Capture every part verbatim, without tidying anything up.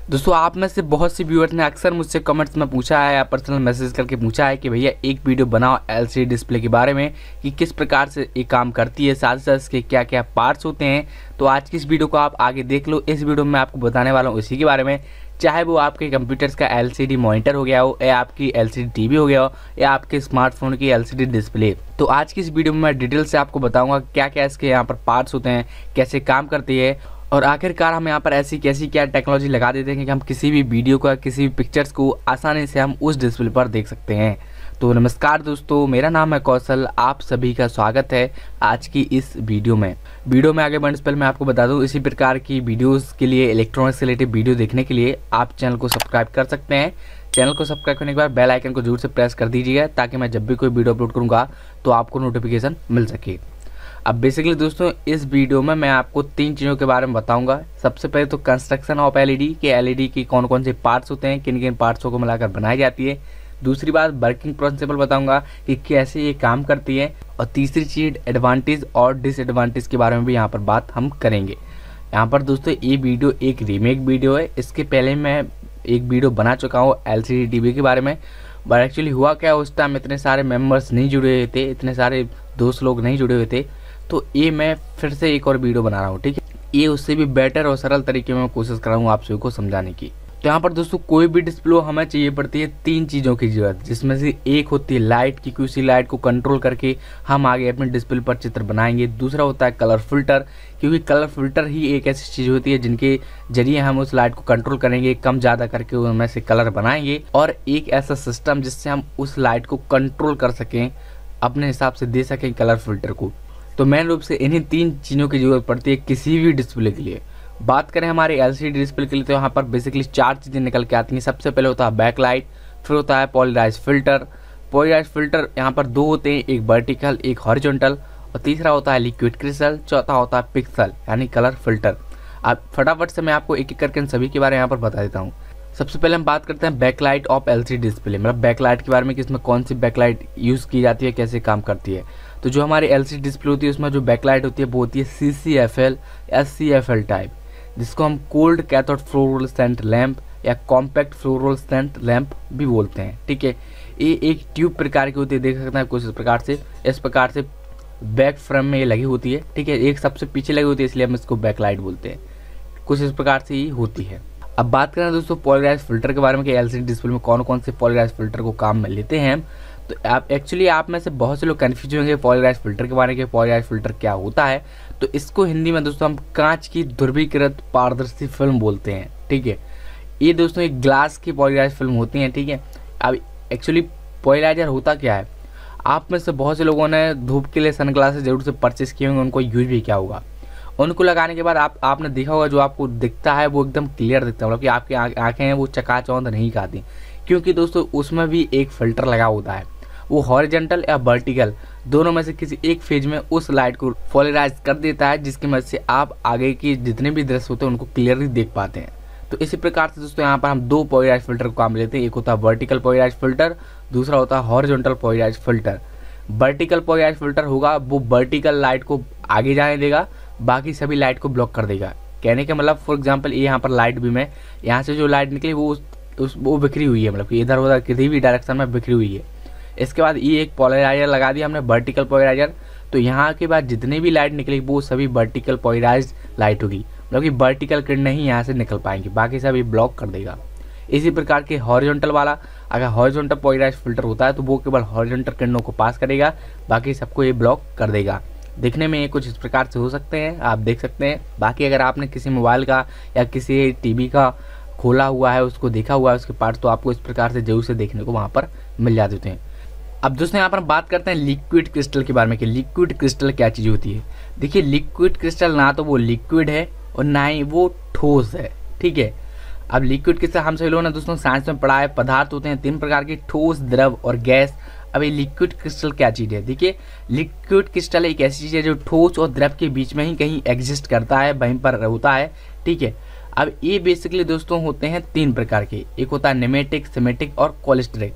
दोस्तों, आप में से बहुत सी व्यूअर्स ने अक्सर मुझसे कमेंट्स में पूछा है या पर्सनल मैसेज करके पूछा है कि भैया एक वीडियो बनाओ एलसीडी डिस्प्ले के बारे में कि किस प्रकार से ये काम करती है, साथ ही साथ इसके क्या क्या पार्ट्स होते हैं। तो आज की इस वीडियो को आप आगे देख लो। इस वीडियो में आपको बताने वाला हूँ इसी के बारे में, चाहे वो आपके कंप्यूटर्स का एलसीडी मॉनिटर हो गया हो या आपकी एलसीडी टीवी हो गया हो या आपके स्मार्टफोन की एलसीडी डिस्प्ले। तो आज की इस वीडियो में मैं डिटेल से आपको बताऊंगा क्या क्या इसके यहाँ पर पार्ट्स होते हैं, कैसे काम करती है और आखिरकार हम यहाँ पर ऐसी कैसी क्या टेक्नोलॉजी लगा देते हैं कि हम किसी भी वीडियो को, किसी भी पिक्चर्स को आसानी से हम उस डिस्प्ले पर देख सकते हैं। तो नमस्कार दोस्तों, मेरा नाम है कौशल, आप सभी का स्वागत है आज की इस वीडियो में। वीडियो में आगे बढ़ने से पहले मैं आपको बता दूं, इसी प्रकार की वीडियोस के लिए, इलेक्ट्रॉनिक्स से रिलेटेड वीडियो देखने के लिए आप चैनल को सब्सक्राइब कर सकते हैं। चैनल को सब्सक्राइब करने के बाद बेल आइकन को जरूर से प्रेस कर दीजिएगा ताकि मैं जब भी कोई वीडियो अपलोड करूँगा तो आपको नोटिफिकेशन मिल सके। अब बेसिकली दोस्तों, इस वीडियो में मैं आपको तीन चीज़ों के बारे में बताऊंगा। सबसे पहले तो कंस्ट्रक्शन ऑफ एलईडी के एलईडी की कौन कौन से पार्ट्स होते हैं, किन किन पार्ट्सों को मिलाकर बनाई जाती है। दूसरी बात, वर्किंग प्रिंसिपल बताऊंगा कि कैसे ये काम करती है। और तीसरी चीज़, एडवांटेज और डिसएडवांटेज के बारे में भी यहाँ पर बात हम करेंगे। यहाँ पर दोस्तों ये वीडियो एक रीमेक वीडियो है। इसके पहले मैं एक वीडियो बना चुका हूँ एलसीडी टीवी के बारे में, बट एक्चुअली हुआ क्या, उस टाइम इतने सारे मेम्बर्स नहीं जुड़े हुए थे, इतने सारे दोस्त लोग नहीं जुड़े हुए थे। तो ये मैं फिर से एक और वीडियो बना रहा हूँ, ठीक है। ये उससे भी बेटर और सरल तरीके में कोशिश कर रहा हूँ आप सभी को समझाने की। तो यहाँ पर दोस्तों कोई भी डिस्प्ले हमें चाहिए पड़ती है तीन चीज़ों की जरूरत, जिसमें से एक होती है लाइट की, उसी लाइट को कंट्रोल करके हम आगे अपने डिस्प्ले पर चित्र बनाएंगे। दूसरा होता है कलर फिल्टर, क्योंकि कलर फिल्टर ही एक ऐसी चीज़ होती है जिनके जरिए हम उस लाइट को कंट्रोल करेंगे, कम ज़्यादा करके उनमें से कलर बनाएंगे। और एक ऐसा सिस्टम जिससे हम उस लाइट को कंट्रोल कर सकें, अपने हिसाब से दे सकें कलर फिल्टर को। तो मेन रूप से इन्हीं तीन चीज़ों की जरूरत पड़ती है किसी भी डिस्प्ले के लिए। बात करें हमारे एलसीडी डिस्प्ले के लिए तो यहाँ पर बेसिकली चार चीज़ें निकल के आती हैं। सबसे पहले होता है बैक लाइट, फिर होता है पॉलराइज फिल्टर। पॉलराइज फिल्टर यहाँ पर दो होते हैं, एक वर्टिकल एक हॉरिजॉन्टल, और तीसरा होता है लिक्विड क्रिस्टल, चौथा होता है पिक्सल यानी कलर फिल्टर। अब फटाफट से मैं आपको एक एक करके इन सभी के बारे में यहाँ पर बता देता हूँ। सबसे पहले हम बात करते हैं बैकलाइट ऑफ एलसीडी डिस्प्ले, मतलब बैकलाइट के बारे में कि इसमें कौन सी बैकलाइट यूज़ की जाती है, कैसे काम करती है। तो जो हमारी एलसीडी डिस्प्ले होती है उसमें जो बैकलाइट होती है वो होती है सी सी एफ एल या सी एफ एल टाइप, जिसको हम कोल्ड कैथोड फ्लोरोसेंट लैंप या कॉम्पैक्ट फ्लोरोसेंट लैंप भी बोलते हैं, ठीक है। ये एक ट्यूब प्रकार की होती है, देख सकते हैं कुछ इस प्रकार से इस प्रकार से बैक फ्रेम में ये लगी होती है, ठीक है। एक सबसे पीछे लगी होती है इसलिए हम इसको बैकलाइट बोलते हैं। कुछ इस प्रकार से ही होती है। अब बात करें दोस्तों पॉलराइज फिल्टर के बारे में कि एलसीडी डिस्प्ले में कौन कौन से पॉलराइज फिल्टर को काम में लेते हैं। तो आप एक्चुअली आप में से बहुत से लोग कन्फ्यूज होंगे पॉलराइज फिल्टर के बारे में, पॉलराइज फिल्टर क्या होता है। तो इसको हिंदी में दोस्तों हम कांच की ध्रुवीकृत पारदर्शी फिल्म बोलते हैं, ठीक है। ये दोस्तों एक ग्लास की पॉलराइज फिल्म होती है, ठीक है। अब एक्चुअली पॉलराइजर होता क्या है, आप में से बहुत से लोगों ने धूप के लिए सनग्लासेस जरूर से परचेस किए होंगे, उनको यूज भी किया होगा। उनको लगाने के बाद आप आपने देखा होगा जो आपको दिखता है वो एकदम क्लियर दिखता है, मतलब कि आपकी आंखें हैं वो चकाचौंध नहीं खाती, क्योंकि दोस्तों उसमें भी एक फिल्टर लगा होता है। वो हॉरिजॉन्टल या वर्टिकल दोनों में से किसी एक फेज में उस लाइट को पॉलराइज कर देता है, जिसकी मदद से आप आगे की जितने भी दृश्य होते हैं उनको क्लियरली देख पाते हैं। तो इसी प्रकार से दोस्तों यहाँ पर हम दो पॉलराइज फिल्टर को काम लेते हैं। एक होता है वर्टिकल पॉलराइज फिल्टर, दूसरा होता है horizontal polarize filter. Vertical polarize filter होगा वो वर्टिकल लाइट को आगे जाने देगा, बाकी सभी लाइट को ब्लॉक कर देगा। कहने का मतलब फॉर एग्जांपल ये यहाँ पर लाइट बीम है, यहाँ से जो लाइट निकली वो उस वो बिखरी हुई है, मतलब कि इधर उधर किसी भी डायरेक्शन में बिखरी हुई है। इसके बाद ये एक पॉलराइजर लगा दिया हमने, वर्टिकल पॉलराइजर। तो यहाँ के बाद जितनी भी लाइट निकलेगी वो सभी वर्टिकल पॉलराइज लाइट होगी, मतलब कि वर्टिकल किरणें ही यहाँ से निकल पाएंगी, बाकी सभी ब्लॉक कर देगा। इसी प्रकार के हॉरिजॉन्टल वाला, अगर हॉरिजॉन्टल पॉलराइज फिल्टर होता है तो वो केवल हॉरिजॉन्टल किरणों को पास करेगा, बाकी सबको ये ब्लॉक कर देगा। दिखने में ये कुछ इस प्रकार से हो सकते हैं, आप देख सकते हैं। बाकी अगर आपने किसी मोबाइल का या किसी टीवी का खोला हुआ है, उसको देखा हुआ है उसके पार्ट्स, तो आपको इस प्रकार से जरूर से देखने को वहाँ पर मिल जाते होते हैं। अब दोस्तों यहाँ पर बात करते हैं लिक्विड क्रिस्टल के बारे में कि लिक्विड क्रिस्टल क्या चीज़ होती है। देखिए लिक्विड क्रिस्टल ना तो वो लिक्विड है और ना ही वो ठोस है, ठीक है। अब लिक्विड क्रिस्टल हम सभी लोगों ने दोस्तों साइंस में पढ़ा है, पदार्थ होते हैं तीन प्रकार के, ठोस, द्रव और गैस। अब ये लिक्विड क्रिस्टल क्या चीज़ है, देखिए लिक्विड क्रिस्टल एक ऐसी चीज़ है जो ठोस और द्रव के बीच में ही कहीं एग्जिस्ट करता है, वहीं पर होता है, ठीक है। अब ये बेसिकली दोस्तों होते हैं तीन प्रकार के, एक होता है नेमेटिक, सिमेटिक और कोलिस्ट्रिक।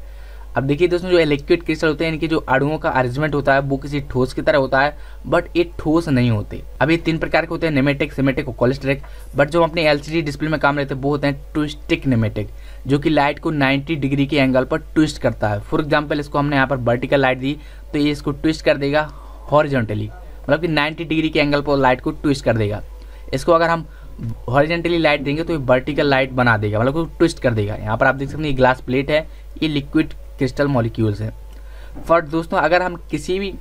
अब देखिए दोस्तों, जो लिक्विड क्रिस्टल होते हैं इनके जो अणुओं का अरेंजमेंट होता है वो किसी ठोस की तरह होता है, बट ये ठोस नहीं होते। अब ये तीन प्रकार के होते हैं, नेमेटिक, सिमेटिक और कोलेस्ट्रिक। बट जो अपने एलसीडी डिस्प्ले में काम लेते हैं वो होते हैं ट्विस्टिक नेमेटिक, जो कि लाइट को नाइन्टी डिग्री के एंगल पर ट्विस्ट करता है। फॉर एग्जाम्पल, इसको हमने यहाँ पर वर्टिकल लाइट दी तो ये इसको ट्विस्ट कर देगा हॉरिजॉन्टली, मतलब कि नाइन्टी डिग्री के एंगल पर लाइट को ट्विस्ट कर देगा। इसको अगर हम हॉरिजॉन्टली लाइट देंगे तो ये वर्टिकल लाइट बना देगा, मतलब को ट्विस्ट कर देगा। यहाँ पर आप देख सकते हैं ये ग्लास प्लेट है, ये लिक्विड क्रिस्टल मॉलिक्यूल्स हैं। बट दोस्तों अगर हम किसी भी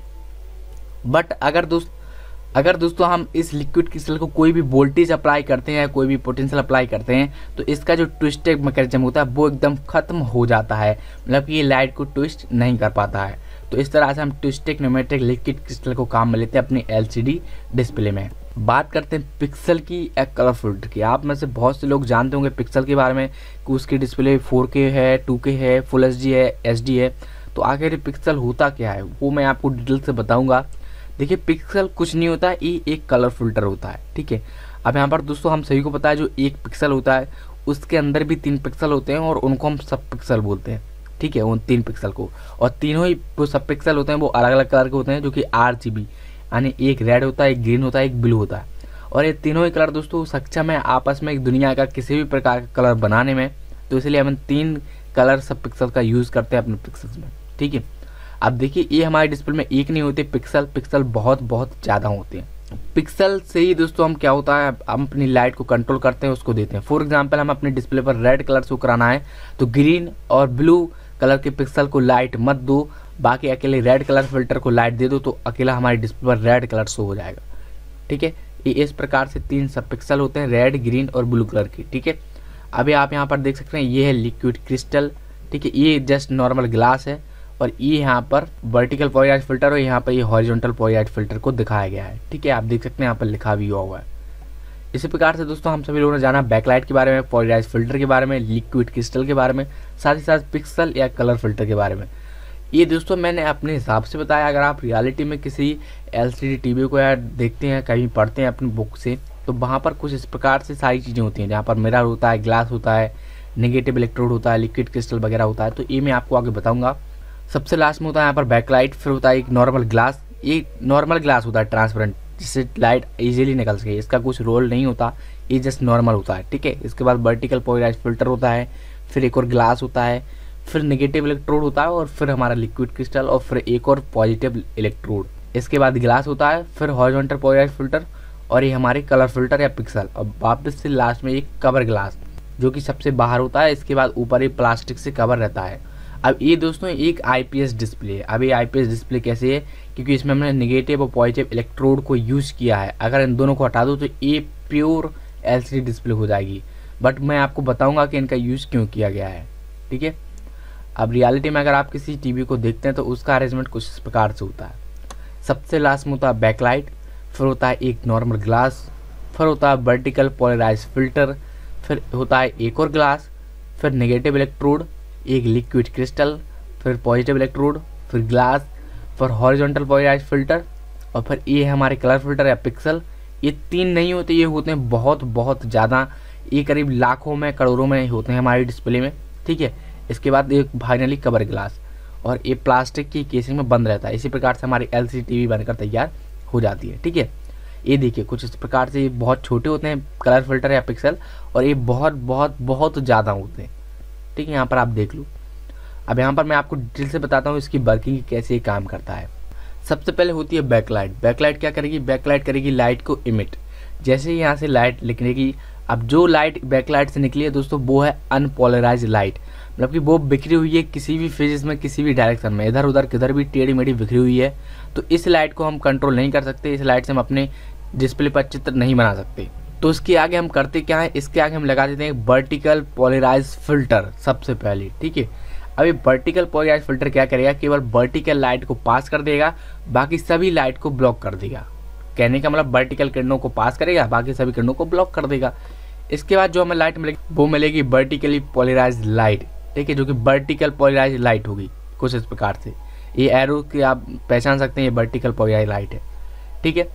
बट अगर दोस्त अगर दोस्तों हम इस लिक्विड क्रिस्टल को कोई भी वोल्टेज अप्लाई करते हैं, कोई भी पोटेंशियल अप्लाई करते हैं, तो इसका जो ट्विस्टिंग मैकेनिज्म होता है वो एकदम खत्म हो जाता है, मतलब कि ये लाइट को ट्विस्ट नहीं कर पाता है। तो इस तरह से हम ट्विस्टिक न्यूमेटिक लिक्विड क्रिस्टल को काम में लेते हैं अपनी एलसीडी डिस्प्ले में। बात करते हैं पिक्सल की या कलर फिल्टर की। आप में से बहुत से लोग जानते होंगे पिक्सल के बारे में कि उसकी डिस्प्ले फोर के है, टू के है, फुल एचडी है, एचडी है। तो आखिर पिक्सल होता क्या है वो मैं आपको डिटेल से बताऊंगा। देखिए, पिक्सल कुछ नहीं होता, ये एक कलर फिल्टर होता है, ठीक है। अब यहाँ पर दोस्तों हम सभी को पता है जो एक पिक्सल होता है उसके अंदर भी तीन पिक्सल होते हैं और उनको हम सब पिक्सल बोलते हैं, ठीक है, उन तीन पिक्सल को। और तीनों ही जो सब पिक्सल होते हैं वो अलग अलग कलर के होते हैं, जो कि आर जी बी, यानी एक रेड होता है, एक ग्रीन होता है, एक ब्लू होता है। और ये तीनों ही कलर दोस्तों सक्षम है आपस में एक दुनिया का किसी भी प्रकार का कलर बनाने में। तो इसलिए हम तीन कलर सब पिक्सल का यूज़ करते हैं अपने पिक्सल्स में, ठीक है। अब देखिए, ये हमारे डिस्प्ले में एक नहीं होते पिक्सल, पिक्सल बहुत बहुत ज़्यादा होते हैं। पिक्सल से ही दोस्तों हम क्या होता है, हम अपनी लाइट को कंट्रोल करते हैं, उसको देते हैं। फॉर एग्जांपल, हम अपने डिस्प्ले पर रेड कलर शो कराना है तो ग्रीन और ब्लू कलर के पिक्सल को लाइट मत दो, बाकी अकेले रेड कलर फिल्टर को लाइट दे दो तो अकेला हमारे डिस्प्ले पर रेड कलर शो हो जाएगा, ठीक है। ये इस प्रकार से तीन सब पिक्सल होते हैं, रेड, ग्रीन और ब्लू कलर की, ठीक है। अभी आप यहाँ पर देख सकते हैं ये है लिक्विड क्रिस्टल, ठीक है। ये जस्ट नॉर्मल ग्लास है और ये यहाँ पर वर्टिकल पोलराइज फिल्टर और यहाँ पर ये हॉरिजॉन्टल पोलराइज फिल्टर को दिखाया गया है, ठीक है। आप देख सकते हैं यहाँ पर लिखा भी हुआ है। इसी प्रकार से दोस्तों हम सभी लोगों ने जाना बैकलाइट के बारे में, पोलराइज फिल्टर के बारे में, लिक्विड क्रिस्टल के बारे में, साथ ही साथ पिक्सल या कलर फिल्टर के बारे में। ये दोस्तों मैंने अपने हिसाब से बताया। अगर आप रियलिटी में किसी एलसीडी टीवी को या देखते हैं, कहीं पढ़ते हैं अपनी बुक से, तो वहाँ पर कुछ इस प्रकार से सारी चीज़ें होती हैं, जहाँ पर मिरर होता है, ग्लास होता है, नेगेटिव इलेक्ट्रोड होता है, लिक्विड क्रिस्टल वगैरह होता है। तो ये मैं आपको आगे बताऊँगा। सबसे लास्ट में होता है यहाँ पर बैकलाइट, फिर होता है एक नॉर्मल ग्लास। ये नॉर्मल ग्लास होता है ट्रांसपेरेंट, जिससे लाइट इजीली निकल सके, इसका कुछ रोल नहीं होता, ये जस्ट नॉर्मल होता है, ठीक है। इसके बाद वर्टिकल पोलराइज फिल्टर होता है, फिर एक और ग्लास होता है, फिर नेगेटिव इलेक्ट्रोड होता है और फिर हमारा लिक्विड क्रिस्टल और फिर एक और पॉजिटिव इलेक्ट्रोड। इसके बाद ग्लास होता है, फिर हॉरिजॉन्टल पोलराइज फिल्टर और ये हमारे कलर फिल्टर या पिक्सल। अब वापस से लास्ट में एक कवर ग्लास जो कि सबसे बाहर होता है। इसके बाद ऊपर ही प्लास्टिक से कवर रहता है। अब ये दोस्तों एक आईपीएस डिस्प्ले है। अब ये आईपीएस डिस्प्ले कैसे है, क्योंकि इसमें हमने नेगेटिव और पॉजिटिव इलेक्ट्रोड को यूज़ किया है। अगर इन दोनों को हटा दो तो ये प्योर एलसीडी डिस्प्ले हो जाएगी, बट मैं आपको बताऊंगा कि इनका यूज़ क्यों किया गया है, ठीक है। अब रियलिटी में अगर आप किसी टीवी को देखते हैं तो उसका अरेंजमेंट कुछ इस प्रकार से होता है। सबसे लास्ट में होता है बैकलाइट, फिर होता है एक नॉर्मल ग्लास, फिर होता है वर्टिकल पोलराइज फिल्टर, फिर होता है एक और ग्लास, फिर नेगेटिव इलेक्ट्रोड, एक लिक्विड क्रिस्टल, फिर पॉजिटिव इलेक्ट्रोड, फिर ग्लास, फिर हॉरिजॉन्टल पोलराइज फिल्टर और फिर ये हमारे कलर फिल्टर या पिक्सल। ये तीन नहीं होते, ये होते हैं बहुत बहुत ज़्यादा, ये करीब लाखों में करोड़ों में होते हैं हमारी डिस्प्ले में, ठीक है। इसके बाद एक फाइनली कवर ग्लास और ये प्लास्टिक की केसिंग में बंद रहता है। इसी प्रकार से हमारी एलसीडी टीवी बनकर तैयार हो जाती है, ठीक है। ये देखिए कुछ इस प्रकार से, ये बहुत छोटे होते हैं कलर फिल्टर या पिक्सल और ये बहुत बहुत बहुत ज़्यादा होते हैं, ठीक है। यहाँ पर आप देख लो। अब यहाँ पर मैं आपको डिटेल से बताता हूँ इसकी वर्किंग कैसे ये काम करता है। सबसे पहले होती है बैकलाइट। बैकलाइट क्या करेगी, बैकलाइट करेगी लाइट को इमिट। जैसे ही यहाँ से लाइट निकलेगी, अब जो लाइट बैकलाइट से निकली है दोस्तों वो है अनपोलराइज लाइट, मतलब कि वो बिखरी हुई है किसी भी फेजेस में, किसी भी डायरेक्शन में, इधर उधर किधर भी टेढ़ी मेढ़ी बिखरी हुई है। तो इस लाइट को हम कंट्रोल नहीं कर सकते, इस लाइट से हम अपने डिस्प्ले पर चित्र नहीं बना सकते। तो इसके आगे हम करते क्या है, इसके आगे हम लगा देते हैं वर्टिकल पोलराइज फिल्टर सबसे पहले, ठीक है। अब ये वर्टिकल पोलराइज फिल्टर क्या करेगा, केवल वर्टिकल लाइट को पास कर देगा, बाकी सभी लाइट को ब्लॉक कर देगा। कहने का मतलब वर्टिकल किरणों को पास करेगा, बाकी सभी किरणों को ब्लॉक कर देगा। इसके बाद जो हमें लाइट मिलेगी वो मिलेगी वर्टिकली पोलराइज लाइट, ठीक है, जो कि वर्टिकल पोलराइज लाइट होगी कुछ इस प्रकार से। ये एरो की आप पहचान सकते हैं, ये वर्टिकल पोलराइज लाइट है, ठीक है।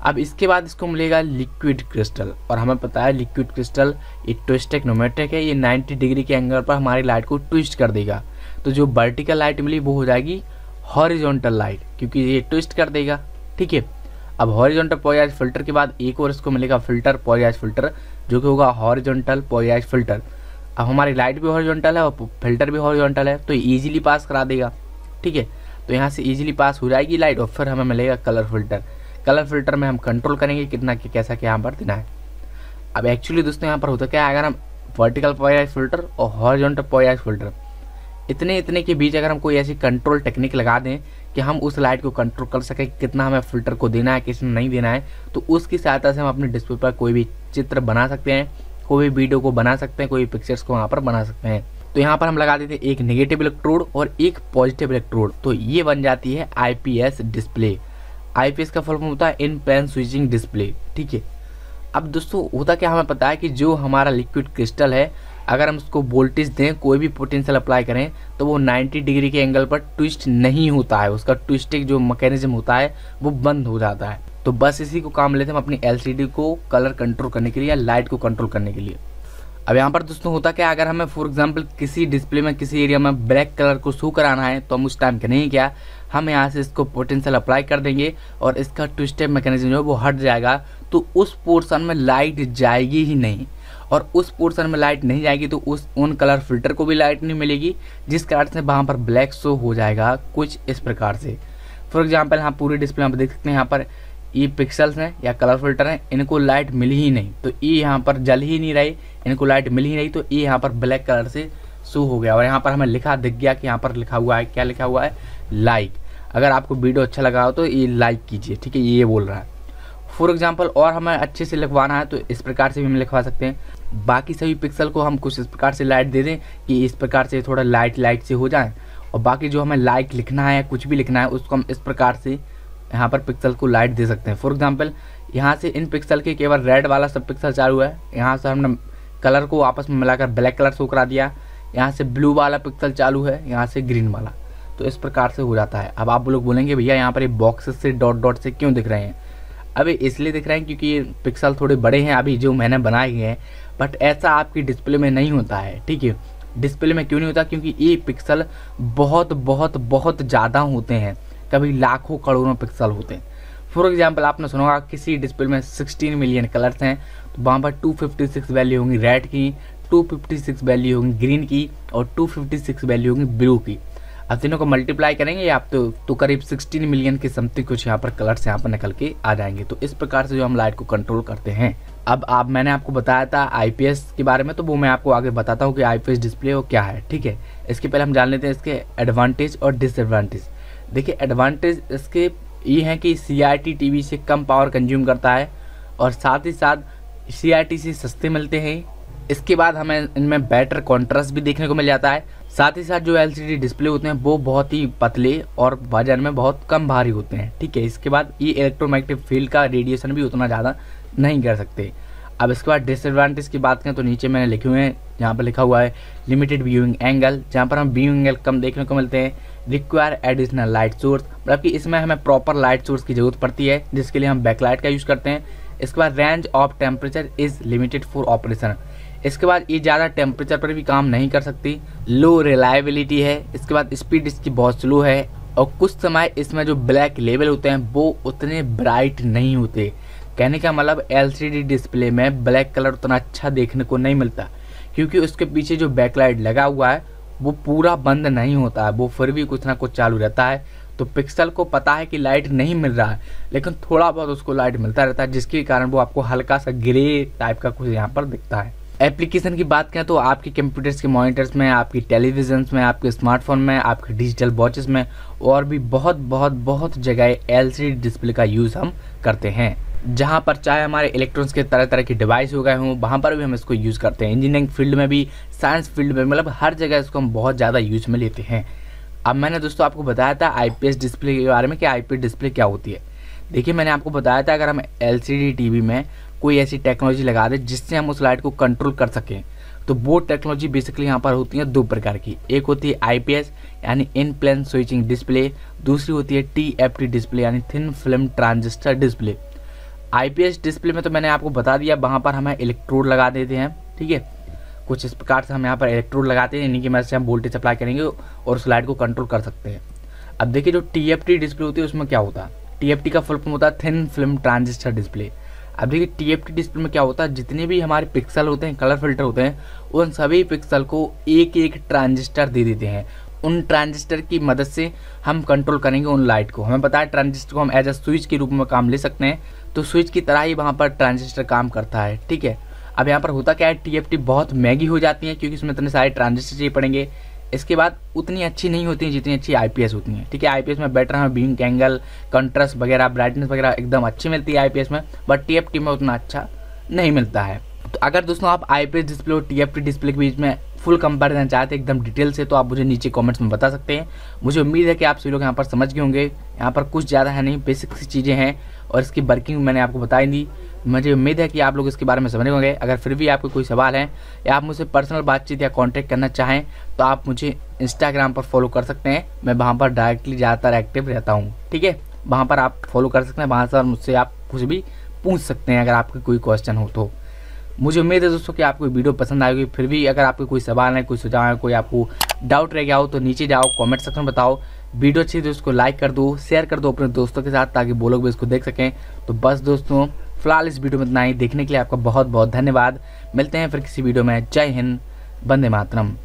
अब इसके बाद इसको मिलेगा लिक्विड क्रिस्टल, और हमें पता है लिक्विड क्रिस्टल ये ट्विस्ट टेक्नोमेट्रिक है, ये नब्बे डिग्री के एंगल पर हमारी लाइट को ट्विस्ट कर देगा। तो जो वर्टिकल लाइट मिली वो हो जाएगी हॉरिजॉन्टल लाइट, क्योंकि ये ट्विस्ट कर देगा। ठीक है, अब हॉरिजॉन्टल पोलराइज फिल्टर के बाद एक और इसको मिलेगा फिल्टर पोलराइज फिल्टर, जो कि होगा हॉरिजॉन्टल पोलराइज फिल्टर। अब हमारी लाइट भी हॉरिजॉन्टल है और फिल्टर भी हॉरिजॉन्टल है, तो ईजिली पास करा देगा। ठीक है, तो यहाँ से ईजिली पास हो जाएगी लाइट, और फिर हमें मिलेगा कलर फिल्टर। कलर फिल्टर में हम कंट्रोल करेंगे कितना कि कैसा क्या यहाँ पर देना है। अब एक्चुअली दोस्तों यहाँ पर होता क्या है, अगर हम वर्टिकल पोलराइज फिल्टर और हॉरिजॉन्टल पोलराइज फिल्टर इतने इतने के बीच अगर हम कोई ऐसी कंट्रोल टेक्निक लगा दें कि हम उस लाइट को कंट्रोल कर सकें कितना हमें फिल्टर को देना है कितना नहीं देना है, तो उसकी सहायता से हम अपने डिस्प्ले पर कोई भी चित्र बना सकते हैं, कोई भी वीडियो को बना सकते हैं, कोई पिक्चर्स को वहाँ पर बना सकते हैं। तो यहाँ पर हम लगा देते हैं एक नेगेटिव इलेक्ट्रोड और एक पॉजिटिव इलेक्ट्रोड, तो ये बन जाती है आईपीएस डिस्प्ले। आईपीएस का फुल फॉर्म होता है इन प्लेन स्विचिंग डिस्प्ले। ठीक है, अब दोस्तों होता क्या, हमें पता है कि जो हमारा लिक्विड क्रिस्टल है अगर हम उसको वोल्टेज दें, कोई भी पोटेंशियल अप्लाई करें, तो वो नब्बे डिग्री के एंगल पर ट्विस्ट नहीं होता है, उसका ट्विस्टिंग जो मैकेनिज्म होता है वो बंद हो जाता है। तो बस इसी को काम लेते हैं हम अपनी एलसीडी को कलर कंट्रोल करने के लिए या लाइट को कंट्रोल करने के लिए। अब यहाँ पर दोस्तों होता क्या, अगर हमें फॉर एग्जांपल किसी डिस्प्ले में किसी एरिया में ब्लैक कलर को शो कराना है, तो हम उस टाइम करेंगे क्या, हम यहाँ से इसको पोटेंशियल अप्लाई कर देंगे और इसका ट्विस्टेड मैकेनिज्म जो है वो हट जाएगा, तो उस पोर्शन में लाइट जाएगी ही नहीं, और उस पोर्शन में लाइट नहीं जाएगी तो उस उन कलर फिल्टर को भी लाइट नहीं मिलेगी, जिस कारण से वहाँ पर ब्लैक शो हो जाएगा कुछ इस प्रकार से। फॉर एग्जांपल यहाँ पूरे डिस्प्ले में देख सकते हैं, यहाँ पर ये पिक्सल्स हैं या कलर फिल्टर हैं, इनको लाइट मिली ही नहीं, तो ये यहाँ पर जल ही नहीं रही, इनको लाइट मिली ही नहीं, तो ये यहाँ पर ब्लैक कलर से शो हो गया। और यहाँ पर हमें लिखा दिख गया कि यहाँ पर लिखा हुआ है, क्या लिखा हुआ है, लाइक। अगर आपको वीडियो अच्छा लगा हो तो ये लाइक कीजिए। ठीक है, ये बोल रहा है। फॉर एग्जाम्पल और हमें अच्छे से लिखवाना है तो इस प्रकार से भी हम लिखवा सकते हैं। बाकी सभी पिक्सल को हम कुछ इस प्रकार से लाइट दे दें कि इस प्रकार से थोड़ा लाइट लाइट से हो जाए, और बाकी जो हमें लाइक लिखना है कुछ भी लिखना है उसको हम इस प्रकार से यहाँ पर पिक्सल को लाइट दे सकते हैं। फॉर एग्जांपल यहाँ से इन पिक्सल के केवल रेड वाला सब पिक्सल चालू है, यहाँ से हमने कलर को आपस में मिलाकर ब्लैक कलर शो करा दिया, यहाँ से ब्लू वाला पिक्सल चालू है, यहाँ से ग्रीन वाला, तो इस प्रकार से हो जाता है। अब आप लोग बोलेंगे भैया यहाँ पर ये बॉक्सेस से डॉट डॉट से क्यों दिख रहे हैं, अभी इसलिए दिख रहे हैं क्योंकि ये पिक्सल थोड़े बड़े हैं अभी जो मैंने बनाए हैं, बट ऐसा आपकी डिस्प्ले में नहीं होता है। ठीक है, डिस्प्ले में क्यों नहीं होता, क्योंकि ये पिक्सल बहुत बहुत बहुत ज़्यादा होते हैं, कभी लाखों करोड़ों पिक्सल होते हैं। फॉर एग्जांपल आपने सुना होगा किसी डिस्प्ले में सोलह मिलियन कलर्स हैं, तो वहाँ पर दो सौ छप्पन वैल्यू होंगी रेड की, दो सौ छप्पन वैल्यू होंगी ग्रीन की, और दो सौ छप्पन वैल्यू होंगी ब्लू की। अब तीनों को मल्टीप्लाई करेंगे आप तो तो करीब सोलह मिलियन के समथिंग कुछ यहाँ पर कलर्स यहाँ पर निकल के आ जाएंगे। तो इस प्रकार से जो हम लाइट को कंट्रोल करते हैं। अब आप मैंने आपको बताया था आईपीएस के बारे में, तो वो मैं आपको आगे बताता हूँ कि आईपीएस डिस्प्ले वो क्या है। ठीक है, इसके पहले हम जान लेते हैं इसके एडवांटेज और डिसएडवांटेज। देखिए एडवांटेज इसके ये है कि सीआरटी टीवी से कम पावर कंज्यूम करता है, और साथ ही साथ सीआरटी से सस्ते मिलते हैं। इसके बाद हमें इनमें बेटर कॉन्ट्रास्ट भी देखने को मिल जाता है। साथ ही साथ जो एलसीडी डिस्प्ले होते हैं वो बहुत ही पतले और वजन में बहुत कम भारी होते हैं। ठीक है, इसके बाद ये इलेक्ट्रोमैग्नेटिक फील्ड का रेडिएशन भी उतना ज़्यादा नहीं कर सकते। अब इसके बाद डिसएडवांटेज की बात करें तो नीचे मैंने लिखे हुए हैं, यहाँ पर लिखा हुआ है लिमिटेड व्यूइंग एंगल, जहाँ पर हम व्यूइंग एंगल कम देखने को मिलते हैं। रिक्वायर एडिशनल लाइट सोर्स, मतलब कि इसमें हमें प्रॉपर लाइट सोर्स की जरूरत पड़ती है, जिसके लिए हम बैकलाइट का यूज़ करते हैं। इसके बाद range of temperature is limited for operation, इसके बाद ये ज़्यादा टेम्परेचर पर भी काम नहीं कर सकती। लो रिलायबिलिटी है। इसके बाद स्पीड इसकी बहुत स्लो है, और कुछ समय इसमें जो ब्लैक लेवल होते हैं वो उतने ब्राइट नहीं होते। कहने का मतलब एलसीडी डिस्प्ले में ब्लैक कलर उतना अच्छा देखने को नहीं मिलता, क्योंकि उसके पीछे जो बैकलाइट लगा हुआ है वो पूरा बंद नहीं होता है, वो फिर भी कुछ ना कुछ चालू रहता है। तो पिक्सल को पता है कि लाइट नहीं मिल रहा है, लेकिन थोड़ा बहुत उसको लाइट मिलता रहता है, जिसके कारण वो आपको हल्का सा ग्रे टाइप का कुछ यहाँ पर दिखता है। एप्लीकेशन की बात करें तो आपके कंप्यूटर्स के मॉनिटर्स में, आपकी टेलीविजन्स में, आपके स्मार्टफोन में, आपके डिजिटल वॉचेस में, और भी बहुत बहुत बहुत जगह एलसीडी डिस्प्ले का यूज़ हम करते हैं। जहां पर चाहे हमारे इलेक्ट्रॉनिक्स के तरह तरह के डिवाइस हो गए हों, वहां पर भी हम इसको यूज़ करते हैं। इंजीनियरिंग फील्ड में भी, साइंस फील्ड में, मतलब हर जगह इसको हम बहुत ज़्यादा यूज में लेते हैं। अब मैंने दोस्तों आपको बताया था आईपीएस डिस्प्ले के बारे में कि आईपीएस डिस्प्ले क्या होती है। देखिए मैंने आपको बताया था अगर हम एलसीडी टीवी में कोई ऐसी टेक्नोलॉजी लगा दें जिससे हम उस लाइट को कंट्रोल कर सकें, तो वो टेक्नोलॉजी बेसिकली यहाँ पर होती है दो प्रकार की। एक होती है आईपीएस यानी इन प्लेन स्विचिंग डिस्प्ले, दूसरी होती है टीएफटी डिस्प्ले यानी thin film transistor display. IPS display में तो मैंने आपको बता दिया, वहाँ पर हमें इलेक्ट्रोड लगा देते हैं। ठीक है, कुछ इस प्रकार से हम यहाँ पर इलेक्ट्रोड लगाते हैं, इन्हीं की मदद से हम वोल्टेज अप्लाई करेंगे और उस लाइट को कंट्रोल कर सकते हैं। अब देखिए जो टीएफटी डिस्प्ले होती है उसमें क्या होता है, टीएफटी का फुल फॉर्म होता है थिन फिल्म ट्रांजिस्टर डिस्प्ले। अब देखिए टीएफटी डिस्प्ले में क्या होता है, जितने भी हमारे पिक्सल होते हैं, कलर फिल्टर होते हैं, उन सभी पिक्सल को एक एक ट्रांजिस्टर दे देते हैं। उन ट्रांजिस्टर की मदद से हम कंट्रोल करेंगे उन लाइट को। हमें पता है ट्रांजिस्टर को हम एज अ स्विच के रूप में काम ले सकते हैं, तो स्विच की तरह ही वहाँ पर ट्रांजिस्टर काम करता है। ठीक है, अब यहाँ पर होता क्या है, टीएफटी बहुत महंगी हो जाती है क्योंकि इसमें इतने सारे ट्रांजिस्टर चाहिए पड़ेंगे। इसके बाद उतनी अच्छी नहीं होती है जितनी अच्छी आईपीएस होती है। ठीक है, आईपीएस में बेटर हमें बीइंग एंगल, कंट्रास्ट वगैरह, ब्राइटनेस वगैरह एकदम अच्छी मिलती है आईपीएस में, बट टीएफटी में उतना अच्छा नहीं मिलता है। तो अगर दोस्तों आप आईपीएस डिस्प्ले और टीएफटी डिस्प्ले के बीच में फुल कंपैरिजन चाहते हैं एकदम डिटेल से, तो आप मुझे नीचे कमेंट्स में बता सकते हैं। मुझे उम्मीद है कि आप सभी लोग यहाँ पर समझ गए होंगे। यहाँ पर कुछ ज़्यादा है नहीं, बेसिक सी चीज़ें हैं और इसकी वर्किंग मैंने आपको बताई दी। मुझे उम्मीद है कि आप लोग इसके बारे में समझ होंगे। अगर फिर भी आपको कोई सवाल है या आप मुझसे पर्सनल बातचीत या कांटेक्ट करना चाहें तो आप मुझे इंस्टाग्राम पर फॉलो कर सकते हैं। मैं वहाँ पर डायरेक्टली ज़्यादातर एक्टिव रहता हूँ। ठीक है, वहाँ पर आप फॉलो कर सकते हैं, वहाँ से मुझसे आप कुछ भी पूछ सकते हैं अगर आपके कोई क्वेश्चन हो तो। मुझे उम्मीद है दोस्तों कि आपको वीडियो पसंद आएगी। फिर भी अगर आपको कोई सवाल है, कोई सुझाव है, कोई आपको डाउट रह गया हो तो नीचे जाओ, कमेंट सेक्शन में बताओ। वीडियो अच्छी है तो उसको लाइक कर दो, शेयर कर दो अपने दोस्तों के साथ ताकि वो लोग भी इसको देख सकें। तो बस दोस्तों फिलहाल इस वीडियो में इतना ही। देखने के लिए आपका बहुत बहुत धन्यवाद। मिलते हैं फिर किसी वीडियो में। जय हिंद, वंदे मातरम।